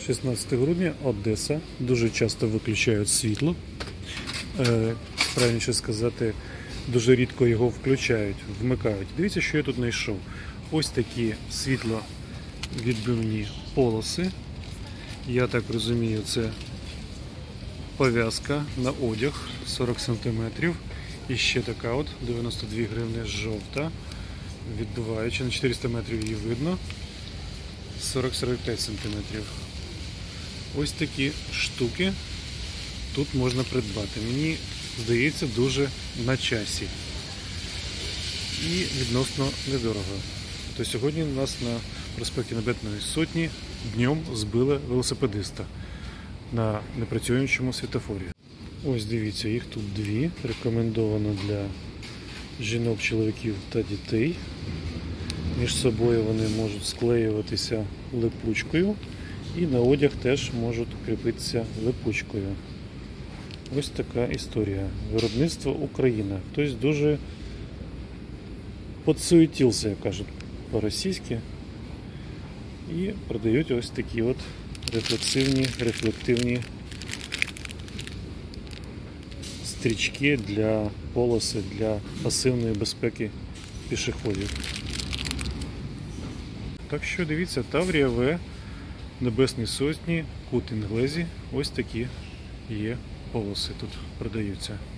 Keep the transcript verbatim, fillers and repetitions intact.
шістнадцяте грудня, Одеса. Дуже часто виключають світло. Е, правильніше сказати, дуже рідко його включають, вмикають. Дивіться, що я тут знайшов. Ось такі світловідбивні полоси. Я так розумію, це пов'язка на одяг сорок сантиметрів. І ще така от, дев'яносто дві гривні, жовта. Відбиваючи, на чотириста метрів її видно. сорок сорок п'ять сантиметрів. Ось такі штуки тут можна придбати. Мені здається, дуже на часі. І відносно недорого. То сьогодні у нас на проспекті Небесної Сотні днем збили велосипедиста на непрацюючому світлофорі. Ось дивіться, їх тут дві. Рекомендовано для жінок, чоловіків та дітей. Між собою вони можуть склеюватися липучкою і на одяг теж можуть кріпитися липучкою. Ось така історія. Виробництво Україна. Хтось дуже подсуетився, як кажуть по-російськи. І продають ось такі от рефлексивні, рефлективні стрічки для полоси, для пасивної безпеки пішоходів. Так що дивіться, Таврія В, Небесні Сотні, Кут Інглезі, ось такі є полоси тут продаються.